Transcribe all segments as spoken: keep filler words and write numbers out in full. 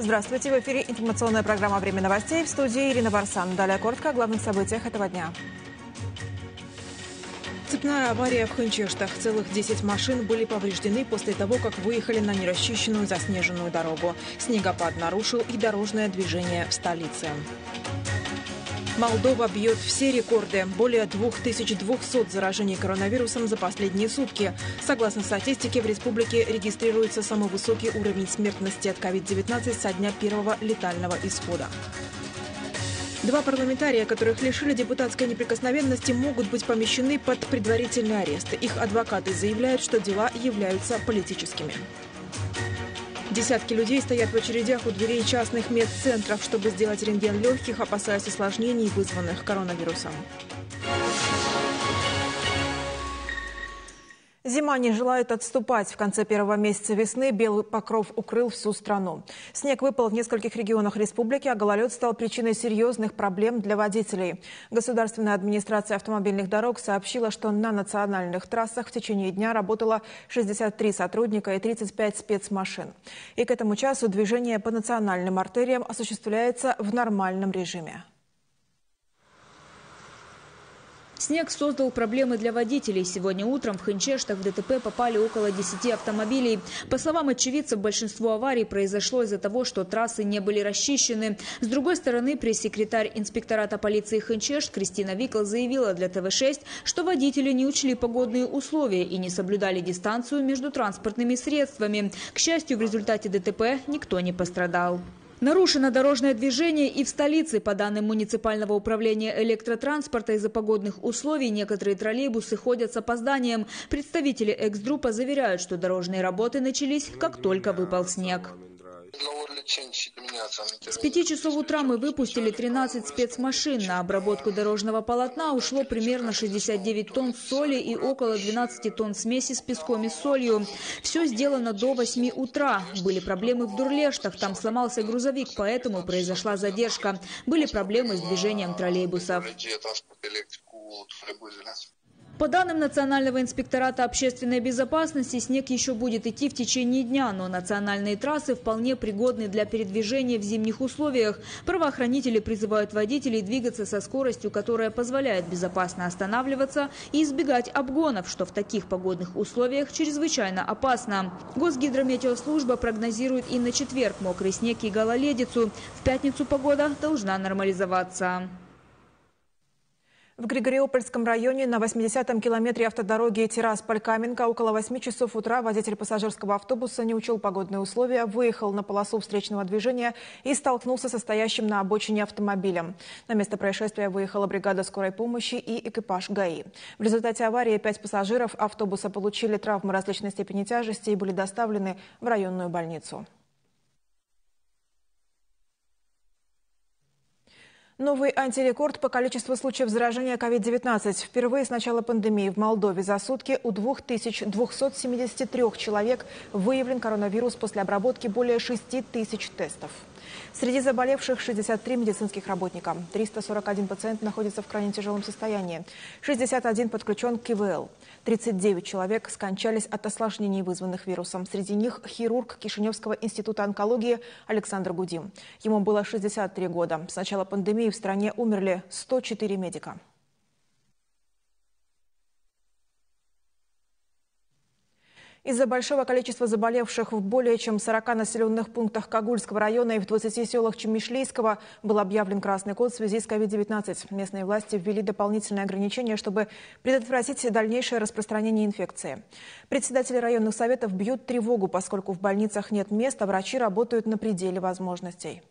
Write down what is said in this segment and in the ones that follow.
Здравствуйте, в эфире информационная программа «Время новостей», в студии Ирина Барсан. Далее коротко о главных событиях этого дня. Цепная авария в Хынчештах. Целых десять машин были повреждены после того, как выехали на нерасчищенную заснеженную дорогу. Снегопад нарушил и дорожное движение в столице. Молдова бьет все рекорды. Более двух тысяч двухсот заражений коронавирусом за последние сутки. Согласно статистике, в республике регистрируется самый высокий уровень смертности от ковид девятнадцать со дня первого летального исхода. Два парламентария, которых лишили депутатской неприкосновенности, могут быть помещены под предварительный арест. Их адвокаты заявляют, что дела являются политическими. Десятки людей стоят в очередях у дверей частных медцентров, чтобы сделать рентген легких, опасаясь осложнений, вызванных коронавирусом. Зима не желает отступать. В конце первого месяца весны белый покров укрыл всю страну. Снег выпал в нескольких регионах республики, а гололед стал причиной серьезных проблем для водителей. Государственная администрация автомобильных дорог сообщила, что на национальных трассах в течение дня работало шестьдесят три сотрудника и тридцать пять спецмашин. И к этому часу движение по национальным артериям осуществляется в нормальном режиме. Снег создал проблемы для водителей. Сегодня утром в Хынчештах в ДТП попали около десяти автомобилей. По словам очевидцев, большинство аварий произошло из-за того, что трассы не были расчищены. С другой стороны, пресс-секретарь инспектората полиции Хынчешт Кристина Викл заявила для тэ вэ шесть, что водители не учли погодные условия и не соблюдали дистанцию между транспортными средствами. К счастью, в результате ДТП никто не пострадал. Нарушено дорожное движение и в столице. По данным муниципального управления электротранспорта, из-за погодных условий некоторые троллейбусы ходят с опозданием. Представители экс-группа заверяют, что дорожные работы начались, как только выпал снег. С пяти часов утра мы выпустили тринадцать спецмашин. На обработку дорожного полотна ушло примерно шестьдесят девять тонн соли и около двенадцати тонн смеси с песком и солью. Все сделано до восьми утра. Были проблемы в Дурлештах, там сломался грузовик, поэтому произошла задержка. Были проблемы с движением троллейбусов. По данным Национального инспектората общественной безопасности, снег еще будет идти в течение дня, но национальные трассы вполне пригодны для передвижения в зимних условиях. Правоохранители призывают водителей двигаться со скоростью, которая позволяет безопасно останавливаться и избегать обгонов, что в таких погодных условиях чрезвычайно опасно. Госгидрометеослужба прогнозирует и на четверг мокрый снег и гололедицу. В пятницу погода должна нормализоваться. В Григориопольском районе на восьмидесятом километре автодороги Тирасполь-Каменка около восьми часов утра водитель пассажирского автобуса не учел погодные условия, выехал на полосу встречного движения и столкнулся со стоящим на обочине автомобилем. На место происшествия выехала бригада скорой помощи и экипаж ГАИ. В результате аварии пять пассажиров автобуса получили травмы различной степени тяжести и были доставлены в районную больницу. Новый антирекорд по количеству случаев заражения ковид девятнадцать. Впервые с начала пандемии в Молдове за сутки у двух тысяч двухсот семидесяти трёх человек выявлен коронавирус после обработки более шести тысяч тестов. Среди заболевших шестьдесят три медицинских работника. триста сорок один пациент находится в крайне тяжелом состоянии. шестьдесят один подключен к ка вэ эл. тридцать девять человек скончались от осложнений, вызванных вирусом. Среди них хирург Кишиневского института онкологии Александр Гудим. Ему было шестьдесят три года. С начала пандемии в стране умерли сто четыре медика. Из-за большого количества заболевших в более чем сорока населенных пунктах Кагульского района и в двадцати селах Чемишлийского был объявлен красный код в связи с ковид девятнадцать. Местные власти ввели дополнительные ограничения, чтобы предотвратить дальнейшее распространение инфекции. Председатели районных советов бьют тревогу, поскольку в больницах нет мест, а врачи работают на пределе возможностей.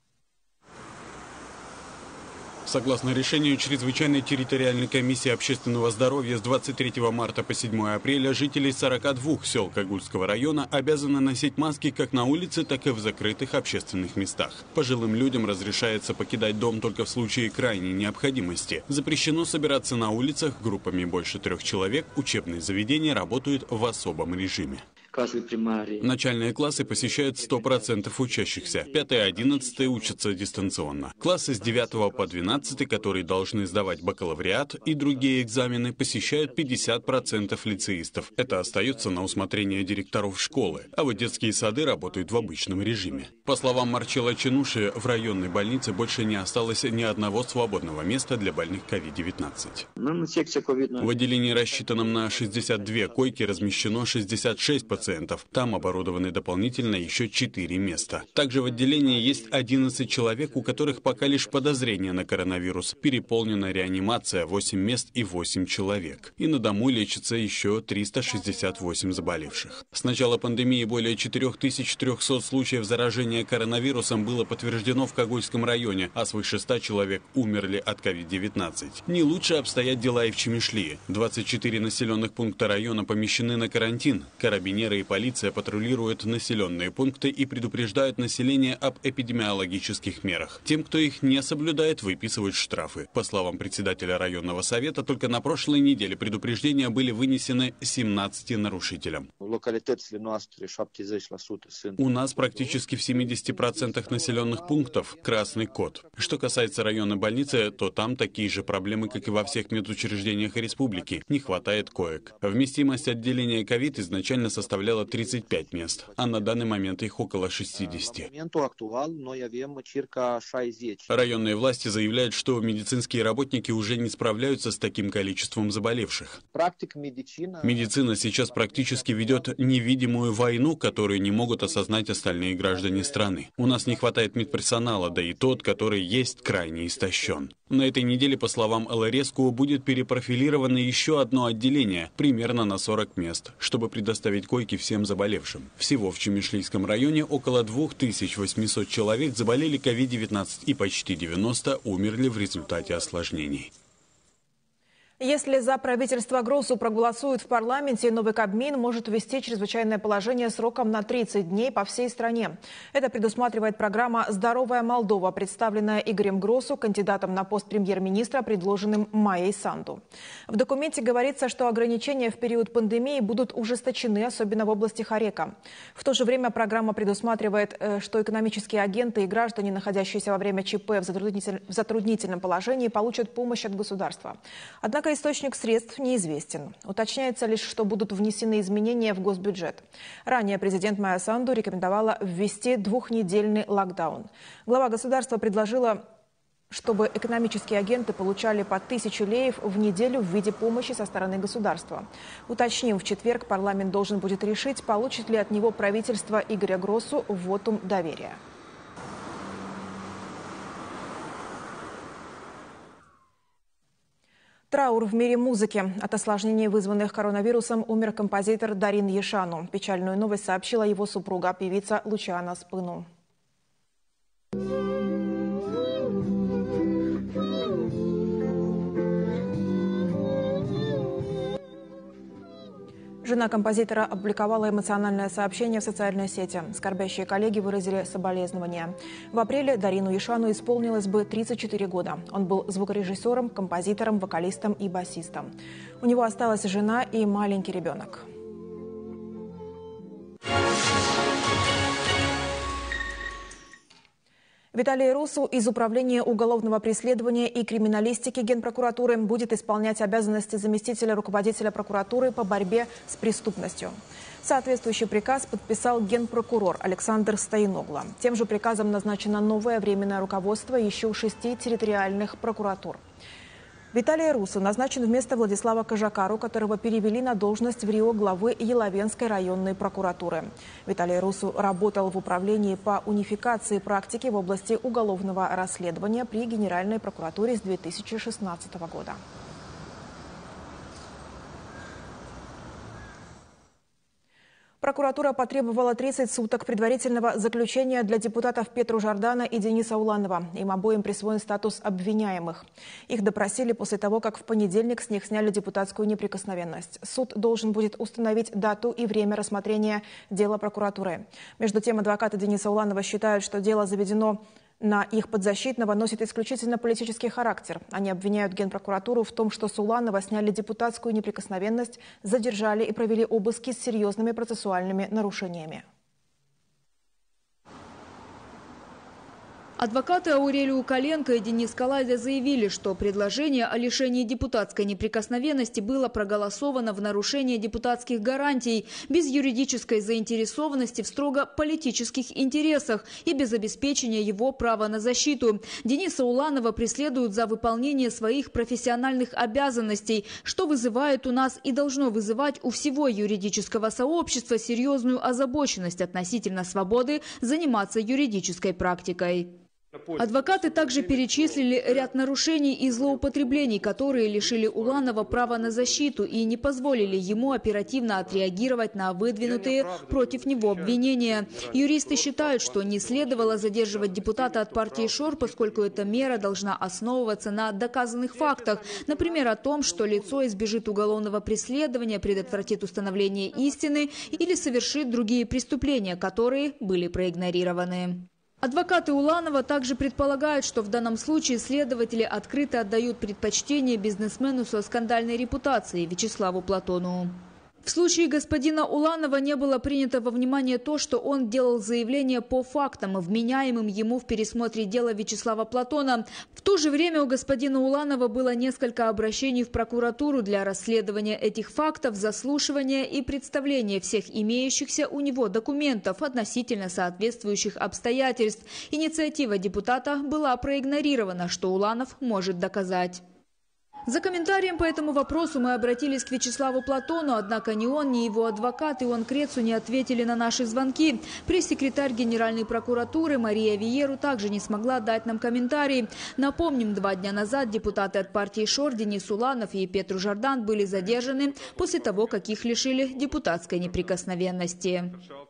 Согласно решению Чрезвычайной территориальной комиссии общественного здоровья с двадцать третьего марта по седьмое апреля жители сорока двух сел Кагульского района обязаны носить маски как на улице, так и в закрытых общественных местах. Пожилым людям разрешается покидать дом только в случае крайней необходимости. Запрещено собираться на улицах группами больше трех человек, учебные заведения работают в особом режиме. Начальные классы посещают сто процентов учащихся. Пятые и одиннадцатые учатся дистанционно. Классы с девятого по двенадцатый, которые должны сдавать бакалавриат и другие экзамены, посещают пятьдесят процентов лицеистов. Это остается на усмотрение директоров школы. А вот детские сады работают в обычном режиме. По словам Марчелла Чинуши, в районной больнице больше не осталось ни одного свободного места для больных ковид девятнадцать. В отделении, рассчитанном на шестьдесят две койки, размещено шестьдесят шесть пациентов. Там оборудованы дополнительно еще четыре места. Также в отделении есть одиннадцать человек, у которых пока лишь подозрение на коронавирус. Переполнена реанимация, восемь мест и восемь человек. И на дому лечится еще триста шестьдесят восемь заболевших. С начала пандемии более четырёх тысяч трёхсот случаев заражения коронавирусом было подтверждено в Когульском районе, а свыше ста человек умерли от ковид девятнадцать. Не лучше обстоят дела и в Чемишлии. двадцать четыре населенных пункта района помещены на карантин. Карабинеры и полиция патрулируют населенные пункты и предупреждают население об эпидемиологических мерах. Тем, кто их не соблюдает, выписывают штрафы. По словам председателя районного совета, только на прошлой неделе предупреждения были вынесены семнадцати нарушителям. У нас практически в семидесяти процентах населенных пунктов красный код. Что касается районной больницы, то там такие же проблемы, как и во всех медучреждениях республики. Не хватает коек. Вместимость отделения ковид изначально составляла тридцать пять мест, а на данный момент их около шестидесяти. Районные власти заявляют, что медицинские работники уже не справляются с таким количеством заболевших. Медицина сейчас практически ведет невидимую войну, которую не могут осознать остальные граждане страны. У нас не хватает медперсонала, да и тот, который есть, крайне истощен. На этой неделе, по словам ЛРСКУ, будет перепрофилировано еще одно отделение, примерно на сорок мест, чтобы предоставить койки всем заболевшим. Всего в Чемишлийском районе около двух тысяч восьмисот человек заболели ковид девятнадцать и почти девяносто умерли в результате осложнений. Если за правительство Гросу проголосуют в парламенте, новый Кабмин может ввести чрезвычайное положение сроком на тридцать дней по всей стране. Это предусматривает программа «Здоровая Молдова», представленная Игорем Гросу, кандидатом на пост премьер-министра, предложенным Майей Санду. В документе говорится, что ограничения в период пандемии будут ужесточены, особенно в области Хорека. В то же время программа предусматривает, что экономические агенты и граждане, находящиеся во время ЧП в затруднительном положении, получат помощь от государства. Однако источник средств неизвестен. Уточняется лишь, что будут внесены изменения в госбюджет. Ранее президент Майя Санду рекомендовала ввести двухнедельный локдаун. Глава государства предложила, чтобы экономические агенты получали по тысяче леев в неделю в виде помощи со стороны государства. Уточним, в четверг парламент должен будет решить, получит ли от него правительство Игоря Гросу вотум доверия. Траур в мире музыки. От осложнений, вызванных коронавирусом, умер композитор Дарин Ешану. Печальную новость сообщила его супруга, певица Лучана Спыну. Жена композитора опубликовала эмоциональное сообщение в социальной сети. Скорбящие коллеги выразили соболезнования. В апреле Дарину Ешану исполнилось бы тридцать четыре года. Он был звукорежиссером, композитором, вокалистом и басистом. У него осталась жена и маленький ребенок. Виталий Русу из Управления уголовного преследования и криминалистики Генпрокуратуры будет исполнять обязанности заместителя руководителя прокуратуры по борьбе с преступностью. Соответствующий приказ подписал генпрокурор Александр Стоиногло. Тем же приказом назначено новое временное руководство еще шести территориальных прокуратур. Виталий Русу назначен вместо Владислава Кожакару, которого перевели на должность в Рио главы Еловенской районной прокуратуры. Виталий Русу работал в управлении по унификации практики в области уголовного расследования при Генеральной прокуратуре с две тысячи шестнадцатого года. Прокуратура потребовала тридцать суток предварительного заключения для депутатов Петру Жордана и Дениса Уланова. Им обоим присвоен статус обвиняемых. Их допросили после того, как в понедельник с них сняли депутатскую неприкосновенность. Суд должен будет установить дату и время рассмотрения дела прокуратуры. Между тем, адвокаты Дениса Уланова считают, что дело заведено на их подзащитного носит исключительно политический характер. Они обвиняют Генпрокуратуру в том, что с Уланова сняли депутатскую неприкосновенность, задержали и провели обыски с серьезными процессуальными нарушениями. Адвокаты Аурелию Коленко и Денис Калайда заявили, что предложение о лишении депутатской неприкосновенности было проголосовано в нарушение депутатских гарантий, без юридической заинтересованности в строго политических интересах и без обеспечения его права на защиту. Дениса Уланова преследуют за выполнение своих профессиональных обязанностей, что вызывает у нас и должно вызывать у всего юридического сообщества серьезную озабоченность относительно свободы заниматься юридической практикой. Адвокаты также перечислили ряд нарушений и злоупотреблений, которые лишили Уланова права на защиту и не позволили ему оперативно отреагировать на выдвинутые против него обвинения. Юристы считают, что не следовало задерживать депутата от партии ШОР, поскольку эта мера должна основываться на доказанных фактах. Например, о том, что лицо избежит уголовного преследования, предотвратит установление истины или совершит другие преступления, которые были проигнорированы. Адвокаты Уланова также предполагают, что в данном случае следователи открыто отдают предпочтение бизнесмену со скандальной репутацией Вячеславу Платону. В случае господина Уланова не было принято во внимание то, что он делал заявление по фактам, вменяемым ему в пересмотре дела Вячеслава Платона. В то же время у господина Уланова было несколько обращений в прокуратуру для расследования этих фактов, заслушивания и представления всех имеющихся у него документов относительно соответствующих обстоятельств. Инициатива депутата была проигнорирована, что Уланов может доказать. За комментарием по этому вопросу мы обратились к Вячеславу Платону, однако ни он, ни его адвокат Иоанн Крецу не ответили на наши звонки. Пресс-секретарь Генеральной прокуратуры Мария Виеру также не смогла дать нам комментарий. Напомним, два дня назад депутаты от партии ШОР Денис Уланов и Петру Жордан были задержаны после того, как их лишили депутатской неприкосновенности.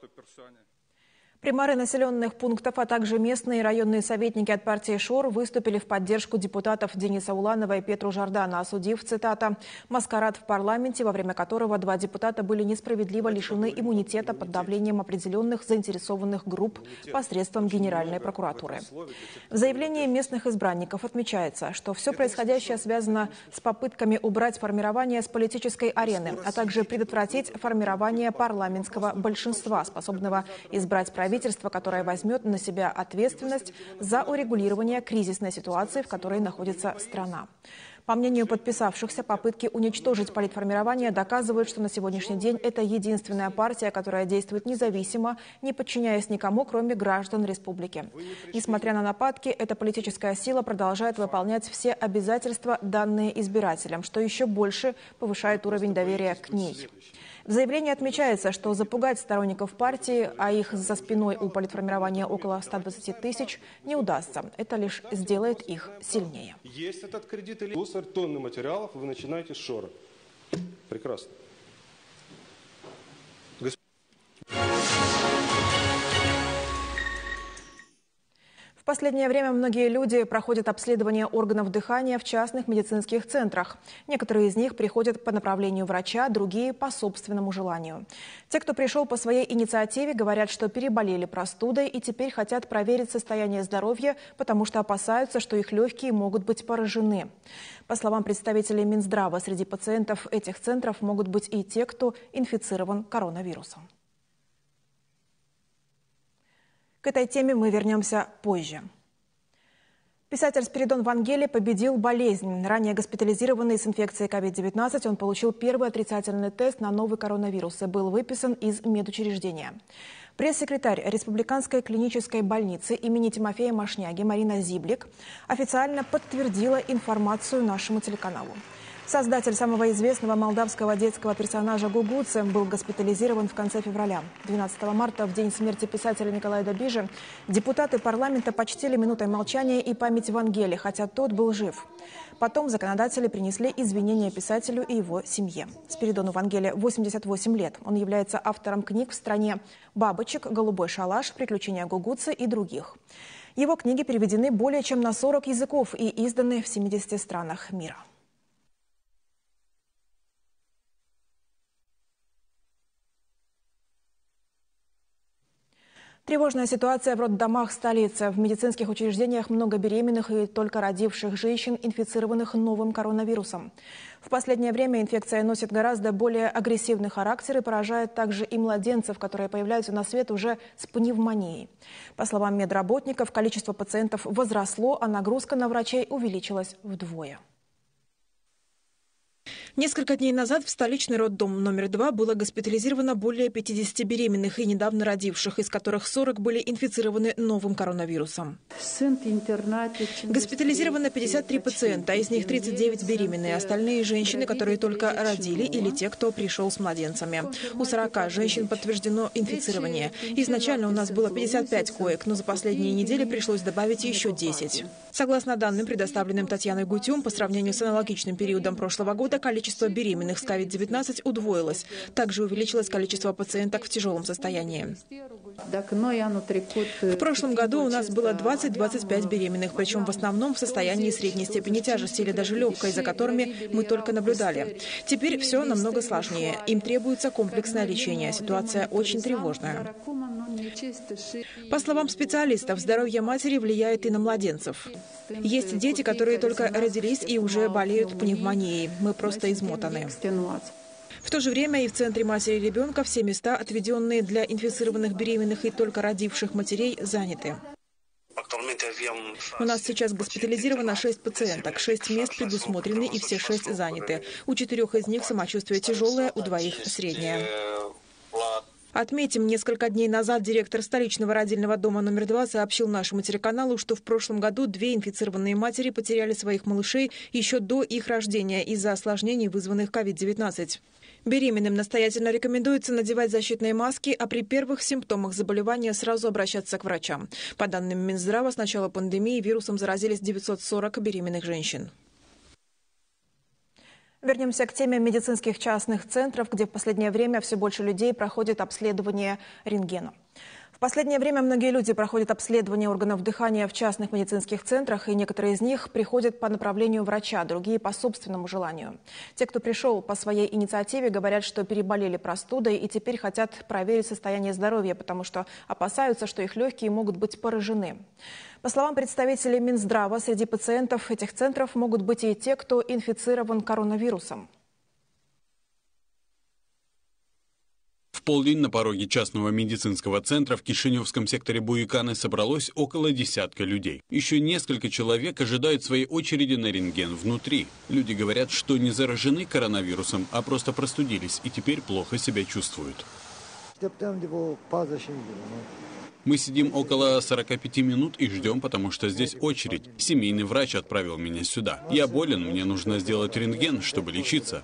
Примары населенных пунктов, а также местные и районные советники от партии ШОР выступили в поддержку депутатов Дениса Уланова и Петру Жордана, осудив, цитата, «маскарад в парламенте, во время которого два депутата были несправедливо лишены иммунитета под давлением определенных заинтересованных групп посредством Генеральной прокуратуры». В заявлении местных избранников отмечается, что все происходящее связано с попытками убрать формирование с политической арены, а также предотвратить формирование парламентского большинства, способного избрать правительство, которое возьмет на себя ответственность за урегулирование кризисной ситуации, в которой находится страна. По мнению подписавшихся, попытки уничтожить политформирование доказывают, что на сегодняшний день это единственная партия, которая действует независимо, не подчиняясь никому, кроме граждан республики. Несмотря на нападки, эта политическая сила продолжает выполнять все обязательства, данные избирателям, что еще больше повышает уровень доверия к ней. В заявлении отмечается, что запугать сторонников партии, а их за спиной у политформирования около ста двадцати тысяч, не удастся. Это лишь сделает их сильнее. Есть этот кредит или тонны материалов, вы начинаете с ШОРа. Прекрасно. В последнее время многие люди проходят обследование органов дыхания в частных медицинских центрах. Некоторые из них приходят по направлению врача, другие – по собственному желанию. Те, кто пришел по своей инициативе, говорят, что переболели простудой и теперь хотят проверить состояние здоровья, потому что опасаются, что их легкие могут быть поражены. По словам представителей Минздрава, среди пациентов этих центров могут быть и те, кто инфицирован коронавирусом. К этой теме мы вернемся позже. Писатель Спиридон Вангелий победил болезнь. Ранее госпитализированный с инфекцией ковид девятнадцать, он получил первый отрицательный тест на новый коронавирус и был выписан из медучреждения. Пресс-секретарь Республиканской клинической больницы имени Тимофея Мошняги Марина Зиблик официально подтвердила информацию нашему телеканалу. Создатель самого известного молдавского детского персонажа Гугуце был госпитализирован в конце февраля. двенадцатого марта, в день смерти писателя Николая Добижи, депутаты парламента почтили минутой молчания и память Вангелия, хотя тот был жив. Потом законодатели принесли извинения писателю и его семье. Спиридону Вангелию восемьдесят восемь лет. Он является автором книг «В стране бабочек», «Голубой шалаш», «Приключения Гугуце» и других. Его книги переведены более чем на сорок языков и изданы в семидесяти странах мира. Тревожная ситуация в роддомах столицы. В медицинских учреждениях много беременных и только родивших женщин, инфицированных новым коронавирусом. В последнее время инфекция носит гораздо более агрессивный характер и поражает также и младенцев, которые появляются на свет уже с пневмонией. По словам медработников, количество пациентов возросло, а нагрузка на врачей увеличилась вдвое. Несколько дней назад в столичный роддом номер два было госпитализировано более пятидесяти беременных и недавно родивших, из которых сорок были инфицированы новым коронавирусом. Госпитализировано пятьдесят три пациента, а из них тридцать девять беременные. Остальные женщины, которые только родили, или те, кто пришел с младенцами. У сорока женщин подтверждено инфицирование. Изначально у нас было пятьдесят пять коек, но за последние недели пришлось добавить еще десять. Согласно данным, предоставленным Татьяной Гутюм, по сравнению с аналогичным периодом прошлого года, количество беременных с ковид девятнадцать удвоилось. Также увеличилось количество пациенток в тяжелом состоянии. В прошлом году у нас было двадцать-двадцать пять беременных, причем в основном в состоянии средней степени тяжести или даже легкой, за которыми мы только наблюдали. Теперь все намного сложнее. Им требуется комплексное лечение. Ситуация очень тревожная. По словам специалистов, здоровье матери влияет и на младенцев. Есть дети, которые только родились и уже болеют пневмонией. Мы просто измотаны. В то же время и в центре матери и ребенка все места, отведенные для инфицированных беременных и только родивших матерей, заняты. У нас сейчас госпитализировано шесть пациенток, шесть мест предусмотрены и все шесть заняты. У четырех из них самочувствие тяжелое, у двоих среднее. Отметим, несколько дней назад директор столичного родильного дома номер два сообщил нашему телеканалу, что в прошлом году две инфицированные матери потеряли своих малышей еще до их рождения из-за осложнений, вызванных ковид девятнадцать. Беременным настоятельно рекомендуется надевать защитные маски, а при первых симптомах заболевания сразу обращаться к врачам. По данным Минздрава, с начала пандемии вирусом заразились девятьсот сорок беременных женщин. Вернемся к теме медицинских частных центров, где в последнее время все больше людей проходит обследование рентгеном. В последнее время многие люди проходят обследование органов дыхания в частных медицинских центрах, и некоторые из них приходят по направлению врача, другие по собственному желанию. Те, кто пришел по своей инициативе, говорят, что переболели простудой и теперь хотят проверить состояние здоровья, потому что опасаются, что их легкие могут быть поражены. По словам представителей Минздрава, среди пациентов этих центров могут быть и те, кто инфицирован коронавирусом. В полдень на пороге частного медицинского центра в Кишиневском секторе Буиканы собралось около десятка людей. Еще несколько человек ожидают своей очереди на рентген внутри. Люди говорят, что не заражены коронавирусом, а просто простудились и теперь плохо себя чувствуют. Мы сидим около сорока пяти минут и ждем, потому что здесь очередь. Семейный врач отправил меня сюда. Я болен, мне нужно сделать рентген, чтобы лечиться.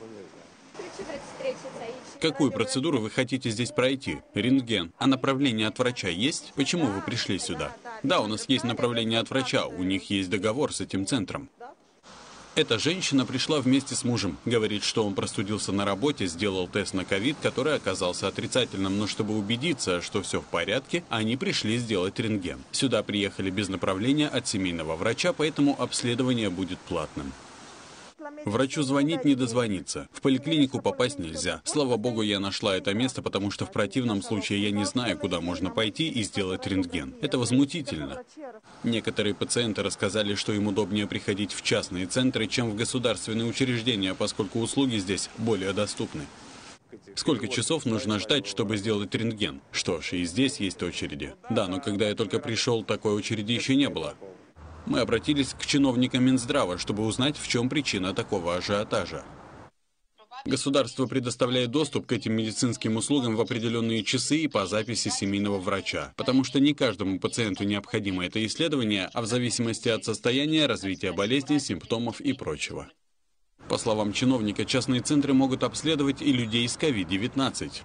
Какую процедуру вы хотите здесь пройти? Рентген. А направление от врача есть? Почему вы пришли сюда? Да, у нас есть направление от врача, у них есть договор с этим центром. Эта женщина пришла вместе с мужем. Говорит, что он простудился на работе, сделал тест на ковид, который оказался отрицательным. Но чтобы убедиться, что все в порядке, они пришли сделать рентген. Сюда приехали без направления от семейного врача, поэтому обследование будет платным. Врачу звонить не дозвониться. В поликлинику попасть нельзя. Слава богу, я нашла это место, потому что в противном случае я не знаю, куда можно пойти и сделать рентген. Это возмутительно. Некоторые пациенты рассказали, что им удобнее приходить в частные центры, чем в государственные учреждения, поскольку услуги здесь более доступны. Сколько часов нужно ждать, чтобы сделать рентген? Что ж, и здесь есть очереди. Да, но когда я только пришел, такой очереди еще не было. Мы обратились к чиновникам Минздрава, чтобы узнать, в чем причина такого ажиотажа. Государство предоставляет доступ к этим медицинским услугам в определенные часы и по записи семейного врача, потому что не каждому пациенту необходимо это исследование, а в зависимости от состояния, развития болезни, симптомов и прочего. По словам чиновника, частные центры могут обследовать и людей с ковид девятнадцать.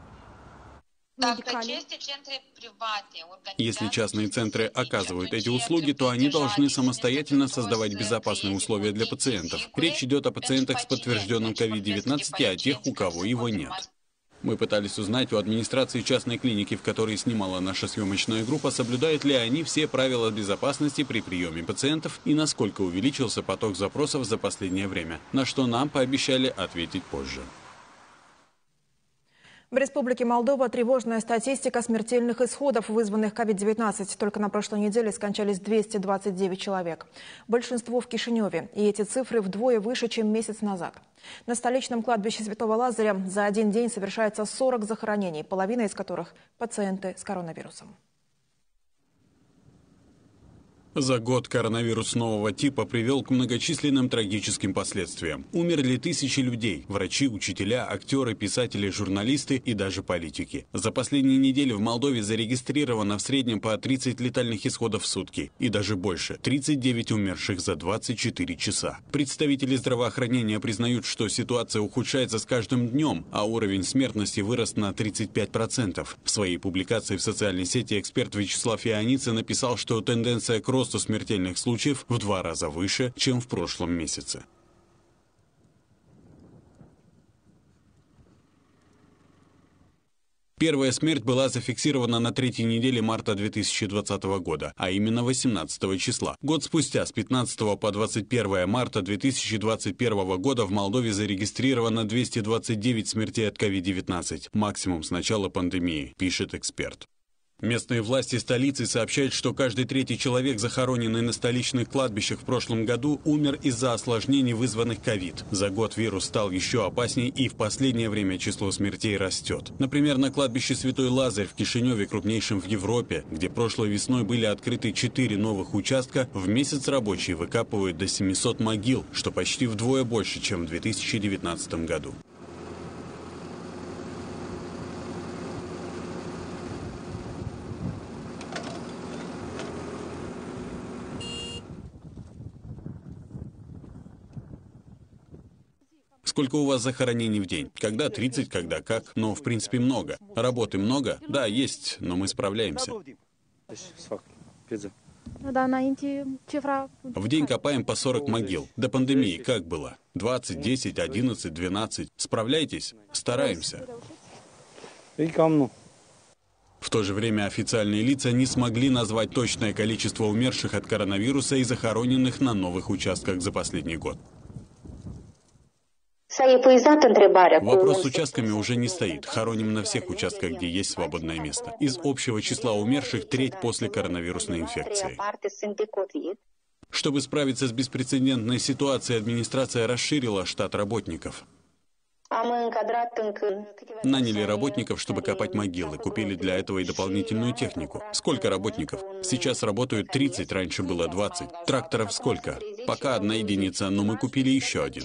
Если частные центры оказывают эти услуги, то они должны самостоятельно создавать безопасные условия для пациентов. Речь идет о пациентах с подтвержденным ковид девятнадцать и о тех, у кого его нет. Мы пытались узнать у администрации частной клиники, в которой снимала наша съемочная группа, соблюдают ли они все правила безопасности при приеме пациентов и насколько увеличился поток запросов за последнее время, на что нам пообещали ответить позже. В Республике Молдова тревожная статистика смертельных исходов, вызванных ковид девятнадцать. Только на прошлой неделе скончались двести двадцать девять человек. Большинство в Кишиневе. И эти цифры вдвое выше, чем месяц назад. На столичном кладбище Святого Лазаря за один день совершается сорок захоронений, половина из которых – пациенты с коронавирусом. За год коронавирус нового типа привел к многочисленным трагическим последствиям. Умерли тысячи людей – врачи, учителя, актеры, писатели, журналисты и даже политики. За последние недели в Молдове зарегистрировано в среднем по тридцать летальных исходов в сутки. И даже больше – тридцать девять умерших за двадцать четыре часа. Представители здравоохранения признают, что ситуация ухудшается с каждым днем, а уровень смертности вырос на тридцать пять процентов. В своей публикации в социальной сети эксперт Вячеслав Ионидзе написал, что тенденция к росту смертельных случаев в два раза выше, чем в прошлом месяце. Первая смерть была зафиксирована на третьей неделе марта две тысячи двадцатого года, а именно восемнадцатого числа. Год спустя, с пятнадцатого по двадцать первое марта две тысячи двадцать первого года в Молдове зарегистрировано двести двадцать девять смертей от ковид девятнадцать, максимум с начала пандемии, пишет эксперт. Местные власти столицы сообщают, что каждый третий человек, захороненный на столичных кладбищах в прошлом году, умер из-за осложнений, вызванных ковид. За год вирус стал еще опаснее, и в последнее время число смертей растет. Например, на кладбище Святой Лазарь в Кишиневе, крупнейшем в Европе, где прошлой весной были открыты четыре новых участка, в месяц рабочие выкапывают до семисот могил, что почти вдвое больше, чем в две тысячи девятнадцатом году. Сколько у вас захоронений в день? Когда тридцать, когда как? Но, в принципе, много. Работы много? Да, есть, но мы справляемся. В день копаем по сорок могил. До пандемии как было? двадцать, десять, одиннадцать, двенадцать. Справляйтесь? Стараемся. В то же время официальные лица не смогли назвать точное количество умерших от коронавируса и захороненных на новых участках за последний год. Вопрос с участками уже не стоит. Хороним на всех участках, где есть свободное место. Из общего числа умерших треть после коронавирусной инфекции. Чтобы справиться с беспрецедентной ситуацией, администрация расширила штат работников. Наняли работников, чтобы копать могилы. Купили для этого и дополнительную технику. Сколько работников? Сейчас работают тридцать, раньше было двадцать. Тракторов сколько? Пока одна единица, но мы купили еще один.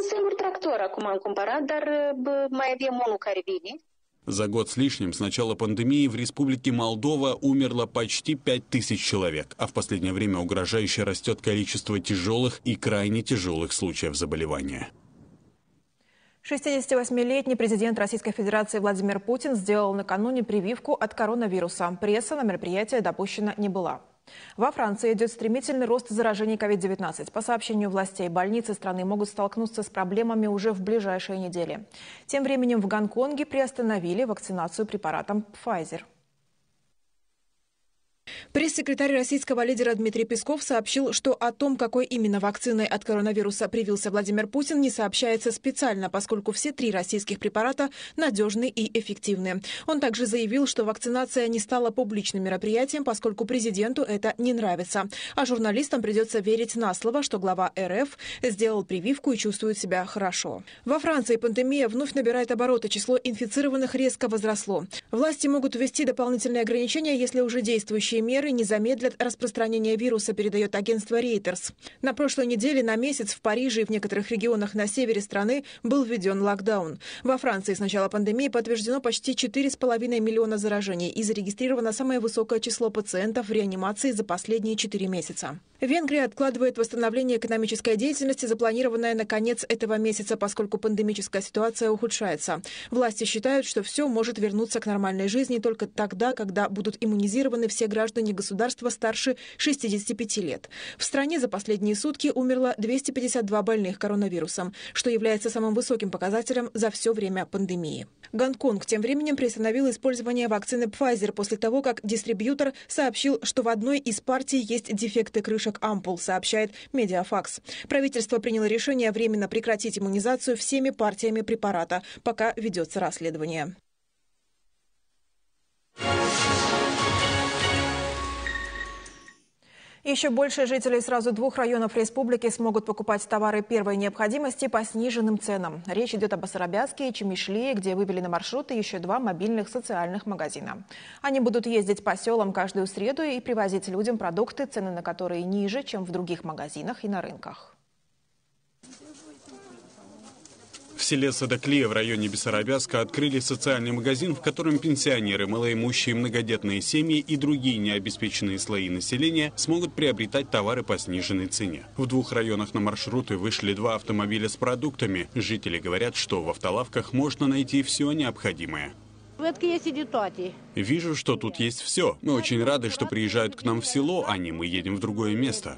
За год с лишним с начала пандемии в Республике Молдова умерло почти пять тысяч человек, а в последнее время угрожающе растет количество тяжелых и крайне тяжелых случаев заболевания. шестидесятивосьмилетний президент Российской Федерации Владимир Путин сделал накануне прививку от коронавируса. Пресса на мероприятие допущена не была. Во Франции идет стремительный рост заражений ковид девятнадцать. По сообщению властей, больницы страны могут столкнуться с проблемами уже в ближайшие недели. Тем временем в Гонконге приостановили вакцинацию препаратом Pfizer. Пресс-секретарь российского лидера Дмитрий Песков сообщил, что о том, какой именно вакциной от коронавируса привился Владимир Путин, не сообщается специально, поскольку все три российских препарата надежны и эффективны. Он также заявил, что вакцинация не стала публичным мероприятием, поскольку президенту это не нравится. А журналистам придется верить на слово, что глава эр эф сделал прививку и чувствует себя хорошо. Во Франции пандемия вновь набирает обороты. Число инфицированных резко возросло. Власти могут ввести дополнительные ограничения, если уже действующие меры не замедлят распространение вируса, передает агентство Reuters. На прошлой неделе на месяц в Париже и в некоторых регионах на севере страны был введен локдаун. Во Франции с начала пандемии подтверждено почти четыре с половиной миллиона заражений и зарегистрировано самое высокое число пациентов в реанимации за последние четыре месяца. Венгрия откладывает восстановление экономической деятельности, запланированное на конец этого месяца, поскольку пандемическая ситуация ухудшается. Власти считают, что все может вернуться к нормальной жизни только тогда, когда будут иммунизированы все граждане государства старше шестидесяти пяти лет. В стране за последние сутки умерло двести пятьдесят два больных коронавирусом, что является самым высоким показателем за все время пандемии. Гонконг тем временем приостановил использование вакцины Pfizer после того, как дистрибьютор сообщил, что в одной из партий есть дефекты крышек ампул, сообщает Медиафакс. Правительство приняло решение временно прекратить иммунизацию всеми партиями препарата, пока ведется расследование. Еще больше жителей сразу двух районов республики смогут покупать товары первой необходимости по сниженным ценам. Речь идет об Басарабяске и Чемишлии, где вывели на маршруты еще два мобильных социальных магазина. Они будут ездить по селам каждую среду и привозить людям продукты, цены на которые ниже, чем в других магазинах и на рынках. В селе Садаклия в районе Басарабяска открыли социальный магазин, в котором пенсионеры, малоимущие, многодетные семьи и другие необеспеченные слои населения смогут приобретать товары по сниженной цене. В двух районах на маршруты вышли два автомобиля с продуктами. Жители говорят, что в автолавках можно найти все необходимое. Вижу, что тут есть все. Мы очень рады, что приезжают к нам в село, а не мы едем в другое место.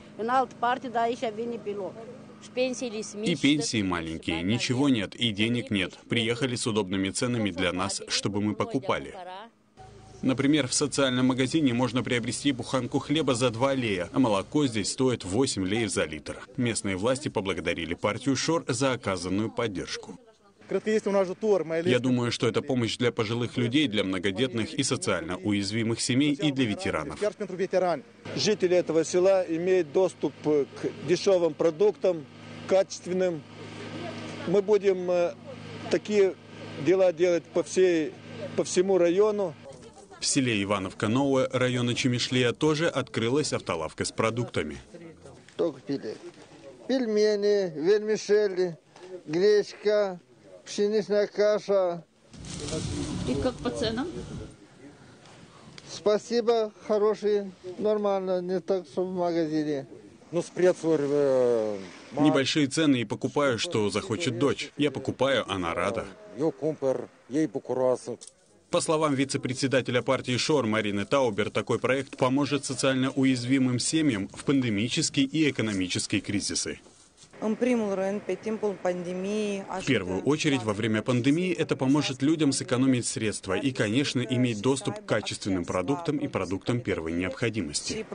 И пенсии маленькие, ничего нет, и денег нет. Приехали с удобными ценами для нас, чтобы мы покупали. Например, в социальном магазине можно приобрести буханку хлеба за два лея, а молоко здесь стоит восемь леев за литр. Местные власти поблагодарили партию ШОР за оказанную поддержку. Я думаю, что это помощь для пожилых людей, для многодетных и социально уязвимых семей и для ветеранов. Жители этого села имеют доступ к дешевым продуктам, качественным. Мы будем такие дела делать по, всей, по всему району. В селе Ивановка-Новое района Чемишлия тоже открылась автолавка с продуктами. Пельмени, вермишели, гречка, пшеничная каша. И как по ценам? Спасибо, хорошие, нормально, не так, что в магазине. Ну, небольшие цены, и покупаю, что захочет дочь. Я покупаю, она рада. По словам вице-председателя партии ШОР Марины Таубер, такой проект поможет социально уязвимым семьям в пандемические и экономические кризисы. В первую очередь, во время пандемии это поможет людям сэкономить средства и, конечно, иметь доступ к качественным продуктам и продуктам первой необходимости.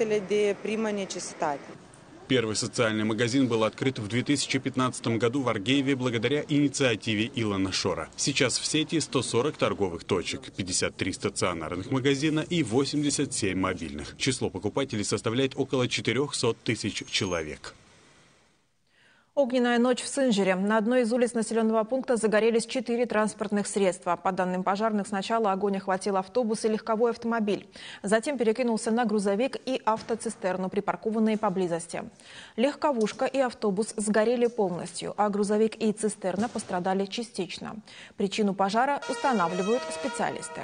Первый социальный магазин был открыт в две тысячи пятнадцатом году в Аргееве благодаря инициативе Илона Шора. Сейчас в сети сто сорок торговых точек, пятьдесят три стационарных магазина и восемьдесят семь мобильных. Число покупателей составляет около четырёхсот тысяч человек. Огненная ночь в Сынжире. На одной из улиц населенного пункта загорелись четыре транспортных средства. По данным пожарных, сначала огонь охватил автобус и легковой автомобиль. Затем перекинулся на грузовик и автоцистерну, припаркованные поблизости. Легковушка и автобус сгорели полностью, а грузовик и цистерна пострадали частично. Причину пожара устанавливают специалисты.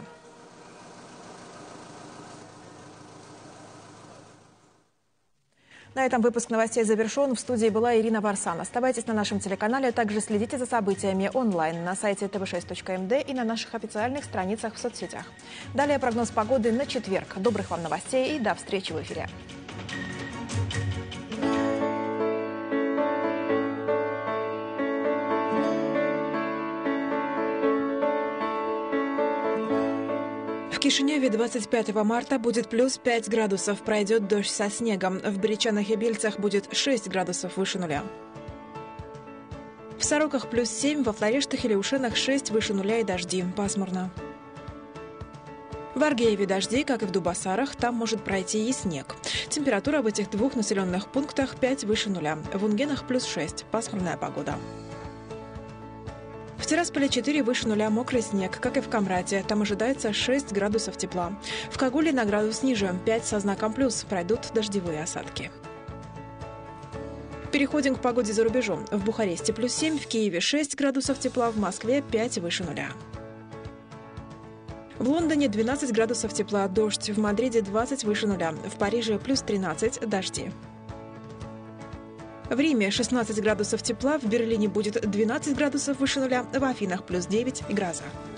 На этом выпуск новостей завершен. В студии была Ирина Варсан. Оставайтесь на нашем телеканале, также следите за событиями онлайн на сайте тэ вэ шесть точка эм дэ и на наших официальных страницах в соцсетях. Далее прогноз погоды на четверг. Добрых вам новостей и до встречи в эфире. В Кишиневе двадцать пятого марта будет плюс пять градусов, пройдет дождь со снегом. В Беречанах и Бельцах будет шесть градусов выше нуля. В Сороках плюс семь, во Флорештах и Леушенах шесть выше нуля и дожди. Пасмурно. В Аргееве дожди, как и в Дубасарах, там может пройти и снег. Температура в этих двух населенных пунктах пять выше нуля. В Унгенах плюс шесть, пасмурная погода. В Тирасполе четыре выше нуля, мокрый снег, как и в Камрате. Там ожидается шесть градусов тепла. В Кагуле на градус ниже, пять со знаком плюс. Пройдут дождевые осадки. Переходим к погоде за рубежом. В Бухаресте плюс семь, в Киеве шесть градусов тепла, в Москве пять выше нуля. В Лондоне двенадцать градусов тепла, дождь. В Мадриде двадцать выше нуля. В Париже плюс тринадцать, дожди. В Риме шестнадцать градусов тепла, в Берлине будет двенадцать градусов выше нуля, в Афинах плюс девять и гроза.